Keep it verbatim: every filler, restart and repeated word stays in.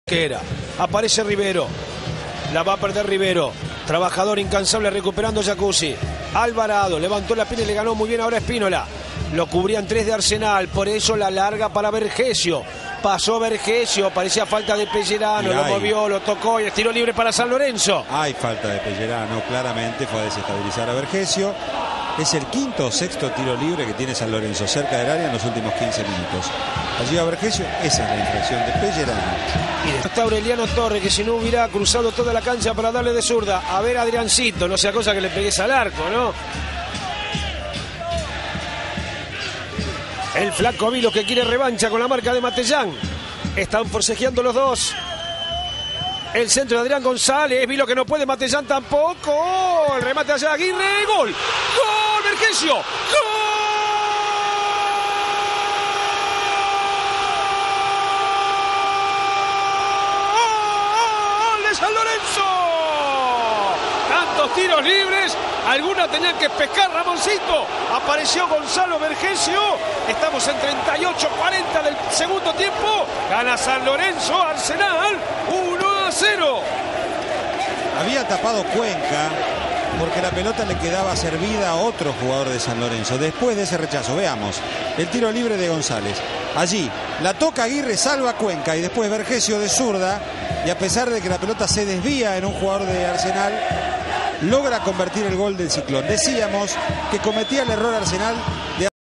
Mosquera. Aparece Rivero. La va a perder Rivero. Trabajador incansable recuperando Jacuzzi. Alvarado levantó la pierna y le ganó muy bien ahora Espínola. Lo cubrían tres de Arsenal, por eso la larga para Vergesio. Pasó Vergesio, parecía falta de Pellerano, lo movió, lo tocó y es tiro libre para San Lorenzo. Hay falta de Pellerano, claramente fue a desestabilizar a Vergesio. Es el quinto o sexto tiro libre que tiene San Lorenzo cerca del área en los últimos quince minutos. Allí va Vergesio, esa es la infracción de Pellerano. Y está Aureliano Torres, que si no hubiera cruzado toda la cancha para darle de zurda. A ver, Adriancito, no sea cosa que le pegues al arco, ¿no? El flaco Vilo que quiere revancha con la marca de Matellán. Están forcejeando los dos. El centro de Adrián González. Vilo que no puede, Matellán tampoco. El remate allá, Aguirre. ¡Gol! ¡Gol, Vergesio! ¡Gol de San Lorenzo! Tantos tiros libres. Algunas tenían que pescar, Ramoncito. Apareció Gonzalo Vergesio. Estamos en treinta y ocho cuarenta del segundo tiempo. Gana San Lorenzo, Arsenal, uno a cero. Había tapado Cuenca porque la pelota le quedaba servida a otro jugador de San Lorenzo. Después de ese rechazo, veamos, el tiro libre de González. Allí, la toca Aguirre, salva Cuenca y después Vergesio de zurda. Y a pesar de que la pelota se desvía en un jugador de Arsenal, logra convertir el gol del Ciclón. Decíamos que cometía el error Arsenal